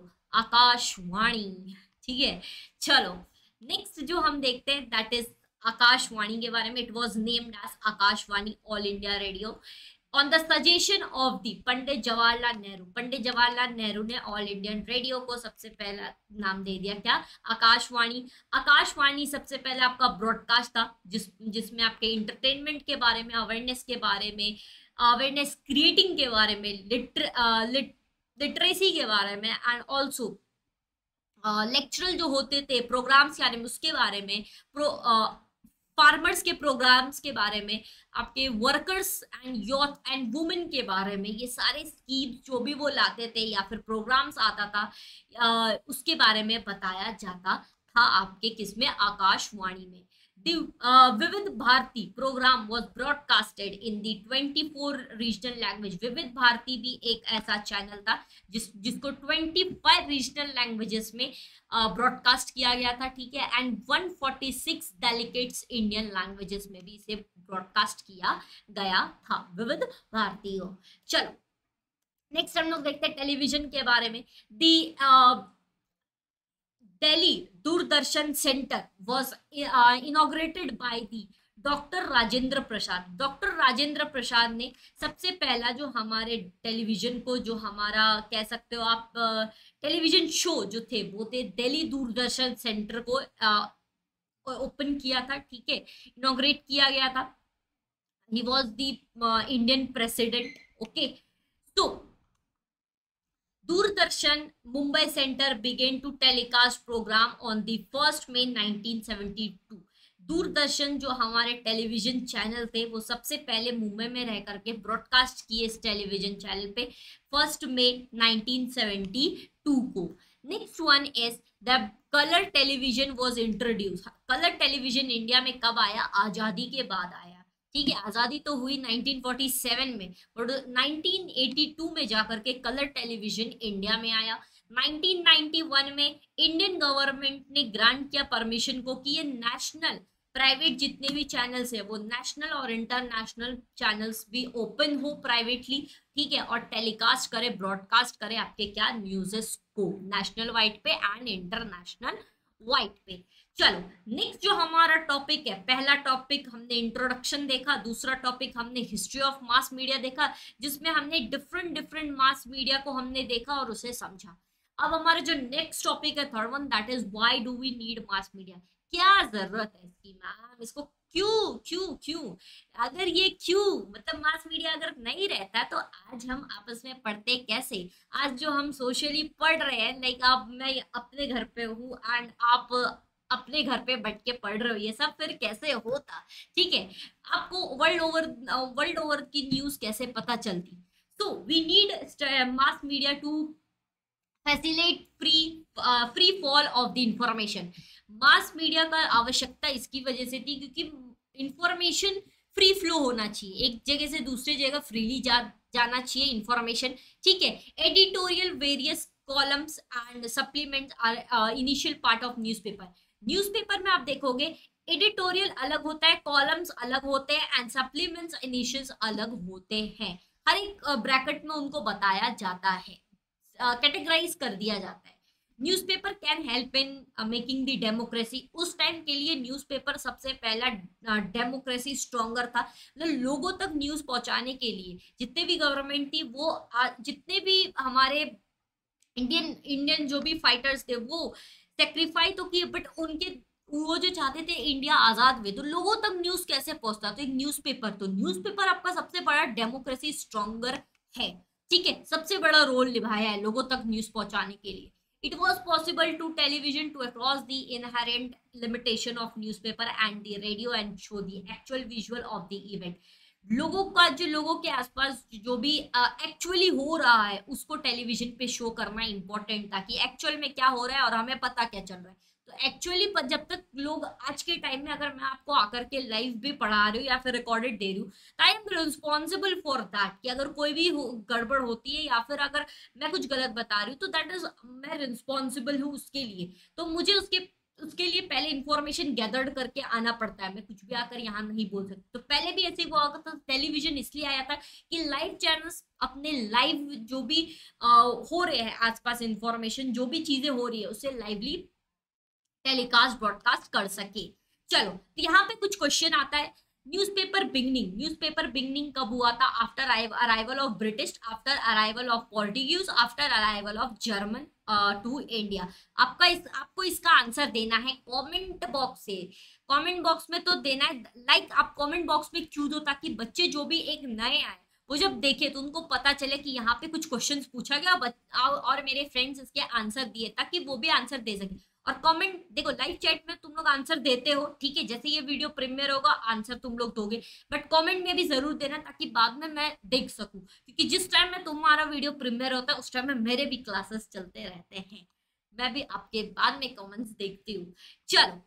Akashvani, ठीक है। चलो नेक्स्ट जो हम देखते हैं दैट इज आकाशवाणी के बारे में। It was named as Akashvani all India radio on the suggestion of the Pandit Jawaharlal Nehru. Pandit Jawaharlal Nehru ने ऑल इंडियन रेडियो को सबसे पहला नाम दे दिया, क्या? आकाशवाणी। आकाशवाणी सबसे पहले आपका ब्रॉडकास्ट था, जिस जिसमें आपके इंटरटेनमेंट के बारे में, अवेयरनेस के बारे में, अवेयरनेस क्रिएटिंग के बारे में, लिटर लिट, लिटरेसी के बारे में, एंड ऑल्सो लेक्चरल जो होते थे प्रोग्राम्स के बारे में, उसके बारे में, प्रो फार्मर्स के प्रोग्राम्स के बारे में, आपके workers and youth and women के बारे में, ये सारे स्कीम्स जो भी वो लाते थे या फिर प्रोग्राम्स आता था, आ, उसके बारे में बताया जाता था आपके किसमें? आकाशवाणी में। Vividh Bharati program was broadcasted in the twenty four regional language. Vividh Bharati भी एक ऐसा चैनल था जिस जिसको ट्वेंटी फाइव रीजनल लैंग्वेजेस में ब्रॉडकास्ट uh, किया गया था, ठीक है। And one forty six dialects Indian languages में भी इसे ब्रॉडकास्ट किया गया था, विविध भारती हो। चलो नेक्स्ट हम लोग देखते हैं टेलीविजन के बारे में। The Delhi Doordarshan Center was uh, inaugurated by the doctor Rajendra Prasad. Doctor Rajendra Prasad ने सबसे पहला जो हमारे टेलीविजन को, जो हमारा कह सकते हो आप टेलीविजन शो जो थे, वो थे दिल्ली दूरदर्शन सेंटर को ओपन किया था, ठीक है, इनॉग्रेट किया गया था। He was the Indian president, okay. तो Doordarshan Mumbai center began to telecast program on the first May nineteen seventy two. Doordarshan जो हमारे टेलीविजन चैनल थे वो सबसे पहले मुंबई में रह करके ब्रॉडकास्ट किए इस टेलीविजन चैनल पे first May nineteen seventy two को। Next one is the colour television was introduce. Colour television India में कब आया? आजादी के बाद आया, ठीक है। आजादी तो हुई नाइनटीन फोर्टी सेवन में, और नाइनटीन एटी टू में जाकर के कलर टेलीविजन इंडिया में आया। नाइनटीन नाइंटी वन में इंडियन गवर्नमेंट ने ग्रांट किया परमिशन को कि ये नेशनल प्राइवेट जितने भी चैनल्स है वो नेशनल और इंटरनेशनल चैनल्स भी ओपन हो प्राइवेटली, ठीक है, और टेलीकास्ट करे, ब्रॉडकास्ट करे आपके क्या न्यूज़ेस को, नेशनल वाइड पे एंड इंटरनेशनल वाइड पे। चलो नेक्स्ट जो हमारा टॉपिक है, पहला टॉपिक हमने इंट्रोडक्शन देखा, दूसरा टॉपिक हमने हिस्ट्री ऑफ मास मीडिया देखा, जिसमें हमने डिफरेंट डिफरेंट मास मीडिया को हमने देखा और उसे समझा। अब हमारा जो नेक्स्ट टॉपिक है third one, that is why do we need mass media. क्या जरूरत है इसकी मैम, इसको क्यों क्यों क्यों अगर ये क्यों मतलब मास मीडिया अगर नहीं रहता तो आज हम आपस में पढ़ते कैसे? आज जो हम सोशली पढ़ रहे हैं, लाइक आप मैं अपने घर पे हूँ एंड आप अपने घर पे बैठ के पढ़ रहे हो, ये सब फिर कैसे होता? ठीक है, आपको वर्ल्ड ओवर वर्ल्ड ओवर की न्यूज कैसे पता चलती? So we need mass media to facilitate free free fall of the information. Mass media का आवश्यकता इसकी वजह से थी क्योंकि इंफॉर्मेशन फ्री फ्लो होना चाहिए, एक जगह से दूसरी जगह फ्रीली जा जाना चाहिए इंफॉर्मेशन, ठीक है। Editorial various columns and supplements are initial part of newspaper. Newspaper में आप देखोगे एडिटोरियल अलग होता है, कॉलम्स अलग होते हैं एंड सप्लीमेंट्स इनिशियल्स अलग होते हैं। हर एक ब्रैकेट में उनको बताया जाता है, कैटेगराइज uh, कर दिया जाता है। Newspaper can help in making the democracy. उस टाइम के लिए न्यूज़पेपर सबसे पहला डेमोक्रेसी uh, स्ट्रॉन्गर था, मतलब लोगों तक न्यूज़ पहुंचाने के लिए जितने भी गवर्नमेंट थी वो uh, जितने भी हमारे इंडियन इंडियन जो भी फाइटर्स थे वो सेक्रीफाई तो किए, बट उनके वो जो चाहते थे इंडिया आजाद हुए, तो लोगों तक न्यूज कैसे पहुंचता? तो एक न्यूज़पेपर, तो न्यूज़पेपर आपका सबसे बड़ा डेमोक्रेसी स्ट्रॉन्गर है, ठीक है, सबसे बड़ा रोल निभाया है लोगों तक न्यूज पहुंचाने के लिए। It was possible to television to across the inherent limitation of newspaper and the radio and show the actual visual of the event. लोगों का जो लोगों के आसपास जो भी एक्चुअली uh, हो रहा है उसको टेलीविजन पे शो करना इंपॉर्टेंट था, कि एक्चुअल में क्या हो रहा है और हमें पता क्या चल रहा है। तो एक्चुअली जब तक लोग आज के टाइम में, अगर मैं आपको आकर के लाइव भी पढ़ा रही हूँ या फिर रिकॉर्डेड दे रही हूँ, I am responsible for that, कि अगर कोई भी गड़बड़ होती है या फिर अगर मैं कुछ गलत बता रही हूँ तो दैट इज, मैं रिस्पॉन्सिबल हूँ उसके लिए। तो मुझे उसके उसके लिए पहले इंफॉर्मेशन गैदर्ड करके आना पड़ता है, मैं कुछ भी आकर यहाँ नहीं बोल सकती। तो पहले भी ऐसे हुआ था, टेलीविजन इसलिए आया था कि लाइव चैनल्स अपने लाइव जो भी आ, हो रहे हैं आसपास इंफॉर्मेशन, जो भी चीजें हो रही है उसे लाइवली टेलीकास्ट ब्रॉडकास्ट कर सके। चलो, तो यहाँ पे कुछ क्वेश्चन आता है। न्यूज़पेपर बिगनिंग, न्यूज़पेपर बिगनिंग कब हुआ था? After arrival of British, after arrival of Portuguese, after arrival of German to India. आपका इस आपको इसका आंसर देना है कमेंट बॉक्स से, कमेंट बॉक्स में तो देना है। लाइक आप कमेंट बॉक्स में क्यों दो? ताकि बच्चे जो भी एक नए आए वो जब देखे तो उनको पता चले कि यहाँ पे कुछ क्वेश्चंस पूछा गया और मेरे फ्रेंड्स इसके आंसर दिए, ताकि वो भी आंसर दे सके। और कमेंट देखो, लाइव चैट में तुम लोग आंसर देते हो, ठीक है, जैसे ये वीडियो प्रीमियर होगा आंसर तुम लोग दोगे, बट कमेंट में भी जरूर देना ताकि बाद में मैं देख सकूं, क्योंकि जिस टाइम में तुम्हारा वीडियो प्रीमियर होता है उस टाइम में मेरे भी क्लासेस चलते रहते हैं, मैं भी आपके बाद में कमेंट्स देखती हूँ। चलो,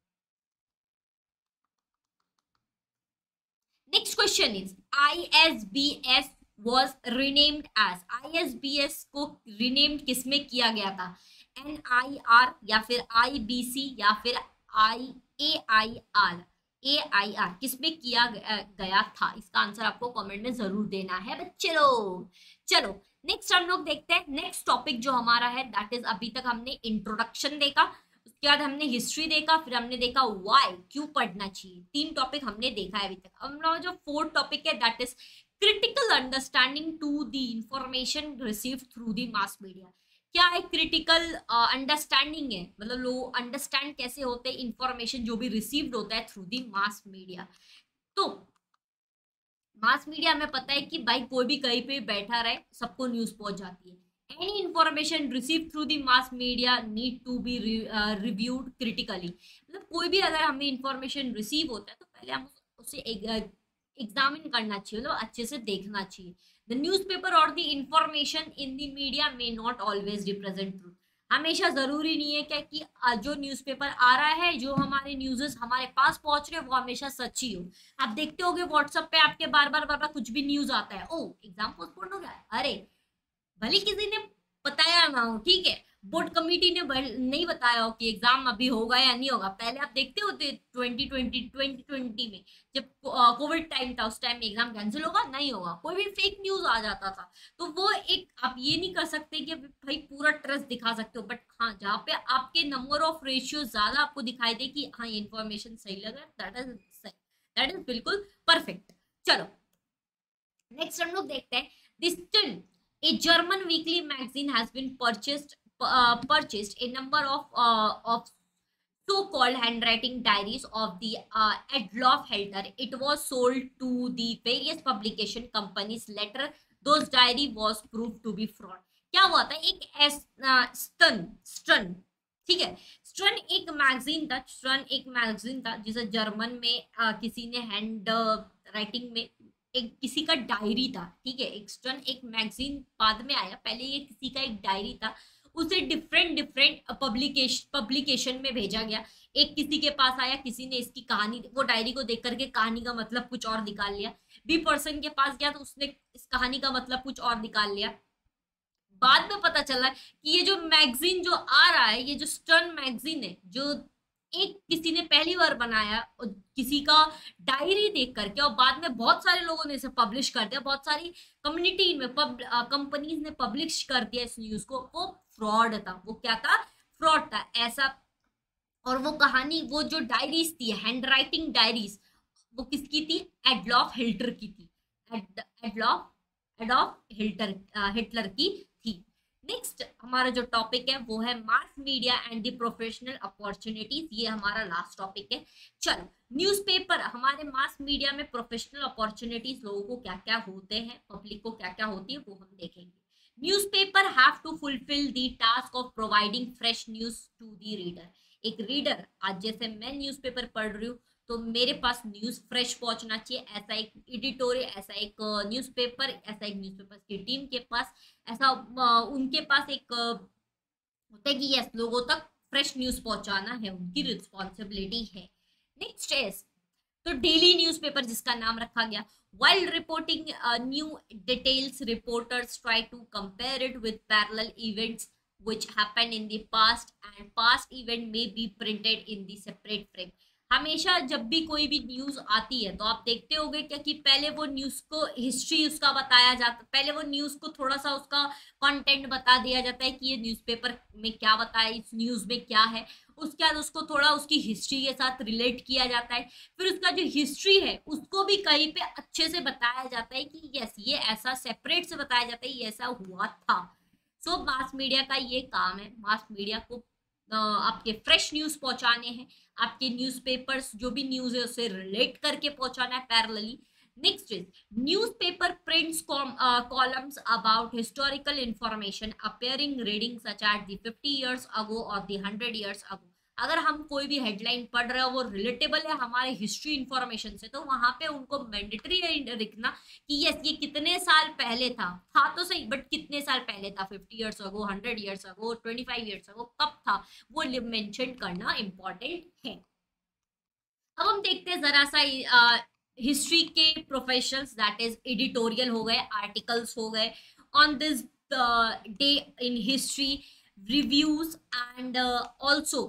next question is I S B S was renamed as, I S B S को रिनेम्ड किसमें किया गया था? एन आई आर या फिर आई बी सी या फिर आई ए I R, A I R किसमें किया गया था? इसका आंसर आपको कमेंट में जरूर देना है बच्चे लोग। चलो, नेक्स्ट हम लोग देखते हैं नेक्स्ट टॉपिक जो हमारा है, दैट इज, अभी तक हमने इंट्रोडक्शन देखा, उसके बाद हमने हिस्ट्री देखा, फिर हमने देखा व्हाई, क्यों पढ़ना चाहिए। तीन टॉपिक हमने देखा है अभी तक। हम लोग जो फोर्थ टॉपिक है that is critical understanding to the information received through the mass media. क्या एक क्रिटिकल अंडरस्टैंडिंग है, मतलब लोग अंडरस्टैंड कैसे होते हैं इंफॉर्मेशन जो भी रिसीव्ड होता है थ्रू द मास मीडिया। तो मास मीडिया हमें पता है कि भाई कोई भी कहीं पे बैठा रहे सबको न्यूज पहुंच जाती है। any information received through the mass media need to be re, uh, reviewed critically। मतलब कोई भी अगर हमें इंफॉर्मेशन रिसीव होता है तो पहले हम उसे एग्जामिन करना चाहिए, मतलब अच्छे से देखना चाहिए। द न्यूज़पेपर और the information in the media may not always represent truth. हमेशा जरूरी नहीं है क्या कि जो न्यूज़पेपर आ रहा है, जो हमारे न्यूज़ेस हमारे पास पहुंच रहे हैं वो हमेशा सच्ची हो। आप देखते होगे व्हाट्सएप पे आपके बार बार बार बार कुछ भी न्यूज आता है, ओ एग्जाम पोस्टपोन हो गया है, अरे भले किसी ने बताया ना हो, ठीक है, बोर्ड कमेटी ने नहीं बताया हो कि एग्जाम अभी होगा या नहीं होगा। पहले आप देखते होते ट्वेंटी ट्वेंटी ट्वेंटी ट्वेंटी में जब कोविड टाइम था, उस टाइम में एग्जाम कैंसिल होगा नहीं होगा, कोई भी फेक न्यूज आ जाता था। तो वो एक, आप ये नहीं कर सकते कि भाई पूरा ट्रस्ट दिखा सकते हो, बट हाँ जहाँ पे आपके नंबर ऑफ रेशियो ज्यादा आपको दिखाई दे कि हाँ ये इन्फॉर्मेशन सही लग रहा है, दैट इज दैट इज बिल्कुल परफेक्ट। चलो, नेक्स्ट हम लोग देखते हैं this still a German weekly magazine has been purchased uh, purchased a number of uh, of so-called handwriting diaries of the uh, Adolf Hitler. It was sold to the various publication companies. Later, those diary was proved to be fraud. क्या हुआ था? एक स्टन स्टन ठीक है, स्टन एक मैगजीन था, स्टन एक मैगजीन था जिसे जर्मन में uh, किसी ने हैंड राइटिंग में एक किसी का डायरी था, ठीक है, एक स्टन एक मैगजीन बाद में आया, पहले ये किसी का एक डायरी था, उसे डिफरेंट डिफरेंट पब्लिकेशन पब्लिकेशन में भेजा गया। एक किसी के पास आया, किसी ने इसकी कहानी, वो डायरी को देख करके कहानी का मतलब कुछ और निकाल लिया। बी पर्सन के पास गया तो उसने इस कहानी का मतलब कुछ और निकाल लिया। बाद में पता चला कि ये जो मैगजीन जो आ रहा है, ये जो स्टन मैगजीन है, जो एक किसी ने पहली बार बनाया किसी का डायरी देख करके, और बाद में बहुत सारे लोगों ने इसे पब्लिश कर दिया, बहुत सारी कम्युनिटी में कंपनीज ने पब्लिश कर दिया इस न्यूज को, वो फ्रॉड था। वो क्या था? फ्रॉड था ऐसा। और वो कहानी, वो जो डायरीज थी, हैंड राइटिंग डायरीज, वो किसकी थी? एडोल्फ हिटलर की थी। एडोल्फ एडोल्फ हिटलर हिटलर की थी। नेक्स्ट हमारा जो टॉपिक है वो है mass media and the professional opportunities, ये हमारा लास्ट टॉपिक है। चलो, न्यूज़पेपर हमारे मास मीडिया में प्रोफेशनल अपॉर्चुनिटीज लोगों को क्या क्या होते हैं, पब्लिक को क्या क्या होती है, वो हम देखेंगे। Newspaper have to fulfil the task of providing fresh news to the reader. एक रीडर, आज जैसे मैं न्यूज़पेपर पढ़ रही हूँ तो मेरे पास न्यूज फ्रेश पहुंचना चाहिए, ऐसा एक एडिटोरियल, ऐसा एक न्यूज़पेपर, ऐसा एक न्यूज़पेपर की टीम के पास, ऐसा उनके पास एक होता है कि यस लोगों तक फ्रेश न्यूज पहुंचाना है, उनकी रिस्पॉन्सिबिलिटी है। नेक्स्ट इज तो डेली न्यूज़पेपर जिसका नाम रखा गया, while reporting uh, new details, reporters try to compare it with parallel events which happened in the past, and past event may be printed in the separate frame। हमेशा जब भी कोई भी न्यूज आती है तो आप देखते होंगे क्या कि पहले वो न्यूज को हिस्ट्री उसका बताया जाता, पहले वो न्यूज को थोड़ा सा उसका कंटेंट बता दिया जाता है कि ये न्यूज़पेपर में क्या बताया, इस न्यूज में क्या है, उसके बाद उसको थोड़ा उसकी हिस्ट्री के साथ रिलेट किया जाता है, फिर उसका जो हिस्ट्री है उसको भी कहीं पे अच्छे से बताया जाता है कि यस ये ऐसा सेपरेट से बताया जाता है, ये ऐसा हुआ था। सो मास मीडिया का ये काम है, मास मीडिया को आपके फ्रेश न्यूज पहुंचाने हैं, आपके न्यूज़पेपर्स जो भी न्यूज है उससे रिलेट करके पहुंचाना है parallelly. Next is newspaper prints com, uh, columns about historical information appearing reading such as the fifty years ago or the one hundred years ago। अगर हम कोई भी हेडलाइन पढ़ रहे हो वो रिलेटेबल है हमारे हिस्ट्री इंफॉर्मेशन से, तो वहां पे उनको मैंडेटरी है लिखना कि यस ये कितने साल पहले था, था तो सही बट कितने साल पहले था, fifty years ago, hundred years ago, twenty five years ago, कब था, वो मेंशन करना इंपॉर्टेंट है। अब हम देखते हैं जरा सा हिस्ट्री uh, के प्रोफेशनल्स, दैट इज एडिटोरियल हो गए, आर्टिकल्स हो गए, on this day in history, reviews and also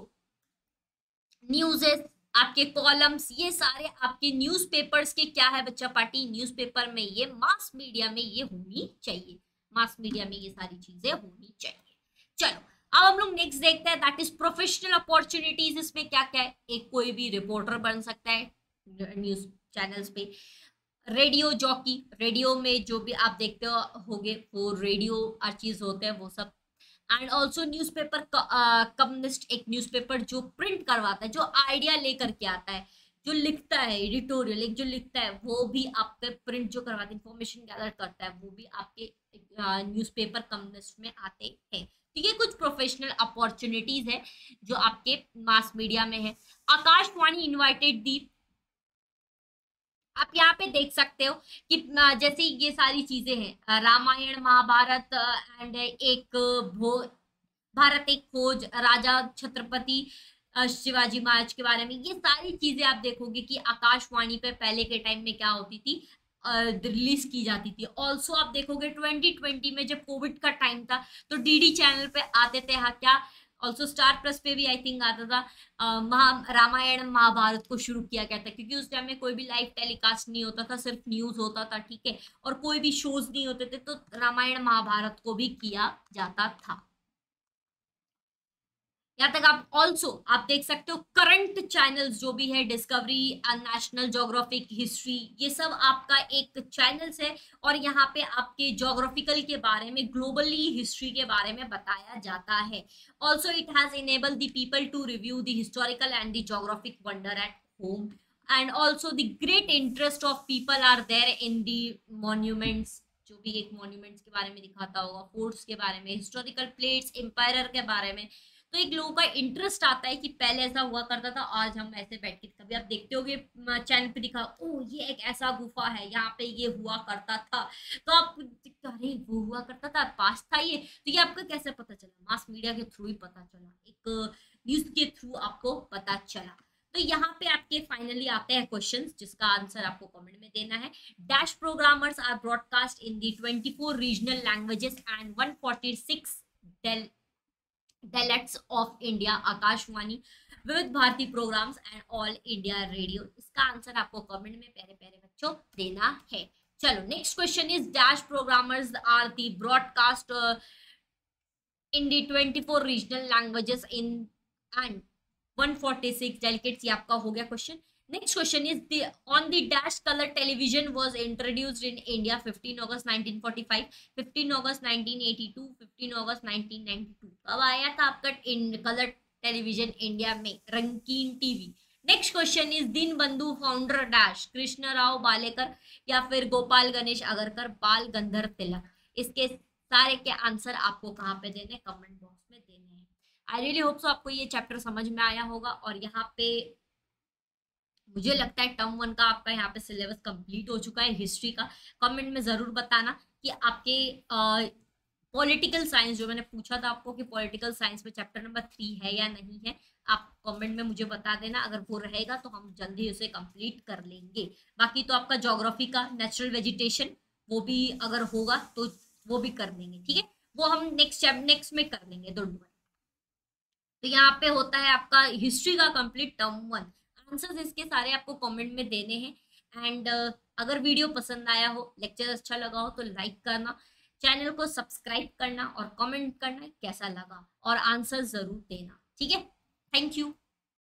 newses, आपके कॉलम्स, ये सारे आपके न्यूज़पेपर्स के क्या है बच्चा पार्टी, न्यूज़पेपर में ये मास मीडिया में ये होनी चाहिए, मास मीडिया में ये सारी चीजें होनी चाहिए। चलो अब हम लोग नेक्स्ट देखते हैं, दैट इज प्रोफेशनल अपॉर्चुनिटीज। इसमें क्या क्या है, एक कोई भी रिपोर्टर बन सकता है न्यूज चैनल्स पे, रेडियो जॉकी, रेडियो में जो भी आप देखते हो होगे वो रेडियो आर्चिज होते हैं वो सब, एंड ऑल्सो न्यूज़पेपर कम्युनिस्ट, एक न्यूज़पेपर जो प्रिंट करवाता है, जो आइडिया लेकर के आता है, जो लिखता है एडिटोरियल, एक जो लिखता है वो भी आपके प्रिंट जो करवाता है, इंफॉर्मेशन गैदर करता है, वो भी आपके न्यूज़पेपर कम्युनिस्ट में आते हैं। तो ये कुछ प्रोफेशनल अपॉर्चुनिटीज है जो आपके मास मीडिया में है। आकाशवाणी इन्वाइटेड दी, आप यहाँ पे देख सकते हो कि जैसे ये सारी चीजें हैं, रामायण महाभारत एंड एक भो भारत एक खोज, राजा छत्रपति शिवाजी महाराज के बारे में, ये सारी चीजें आप देखोगे कि आकाशवाणी पे पहले के टाइम में क्या होती थी, रिलीज की जाती थी। ऑल्सो आप देखोगे ट्वेंटी ट्वेंटी में जब कोविड का टाइम था तो डीडी चैनल पे आते थे, हाँ क्या ऑल्सो स्टार प्लस पे भी आई थिंक आता था, महा रामायण महाभारत को शुरू किया गया था, क्योंकि उस टाइम में कोई भी लाइव टेलीकास्ट नहीं होता था, सिर्फ न्यूज होता था, ठीक है, और कोई भी शोज नहीं होते थे, तो रामायण महाभारत को भी किया जाता था। यहाँ तक आप ऑल्सो आप देख सकते हो करंट चैनल्स जो भी है, डिस्कवरी, नेशनल ज्योग्राफिक, हिस्ट्री, ये सब आपका एक चैनल्स है, और यहाँ पे आपके ज्योग्राफिकल के बारे में, ग्लोबली हिस्ट्री के बारे में बताया जाता है। Also it has enable the people to review the historical and the geographic wonder at home, and also the great interest of people are there in the monuments, जो भी एक मॉन्यूमेंट्स के बारे में दिखाता होगा, फोर्ट्स के बारे में, हिस्टोरिकल प्लेट्स, एम्पायर के बारे में, तो एक लोगों का इंटरेस्ट आता है कि पहले ऐसा हुआ करता था, आज हम ऐसे बैठ के, कभी आप देखते होगे चैनल पे दिखा, ओ ये एक ऐसा गुफा है, यहाँ पे ये हुआ करता था, तो आप अरे वो हुआ करता था, पास था ये, तो ये आपको कैसे पता चला, मास मीडिया के थ्रू ही पता चला, एक न्यूज के थ्रू आपको पता चला। तो यहाँ पे आपके फाइनली आते हैं क्वेश्चंस जिसका आंसर आपको कमेंट में देना है। Dash programmers are broadcast in the twenty four regional languages and one forty six डेल dialects of India, Akashvani, Vividh Bharati programs and all India radio. इसका आंसर आपको कमेंट में प्यारे प्यारे बच्चों देना है। चलो next question is dash programmers are the broadcast in the twenty four regional languages in and one forty six dialects, ये आपका हो गया क्वेश्चन। Next question is the on the dash color television was introduced in India fifteen August nineteen forty-five, fifteen August nineteen eighty-two, fifteen August nineteen ninety-two. कब आया था आपका इन कलर टेलीविजन इंडिया में, रंगीन TV? Next question is Deen Bandhu founder dash Krishna Rao Balekar या फिर गोपाल गणेश अगरकर, बाल गंधर्व तिलक। इसके सारे के आंसर आपको कहाँ पे देने, कमेंट बॉक्स में देने हैं। आई रियली होप सो आपको ये चैप्टर समझ में आया होगा। और यहाँ पे मुझे लगता है टर्म वन का आपका यहाँ पे सिलेबस कंप्लीट हो चुका है हिस्ट्री का। कमेंट में जरूर बताना कि आपके पॉलिटिकल साइंस जो मैंने पूछा था आपको कि पॉलिटिकल साइंस में चैप्टर नंबर थ्री है या नहीं है, आप कमेंट में मुझे बता देना। अगर वो रहेगा तो हम जल्दी उसे कंप्लीट कर लेंगे। बाकी तो आपका ज्योग्राफी का नेचुरल वेजिटेशन वो भी अगर होगा तो वो भी कर लेंगे, ठीक है, वो हम नेक्स्ट नेक्स्ट में कर लेंगे, डोंट वरी। तो यहाँ पे होता है आपका हिस्ट्री का कंप्लीट टर्म वन। आंसर्स इसके सारे आपको कमेंट में देने हैं। एंड uh, अगर वीडियो पसंद आया हो, लेक्चर अच्छा लगा हो तो लाइक करना, चैनल को सब्सक्राइब करना और कमेंट करना कैसा लगा और आंसर जरूर देना, ठीक है। Thank you.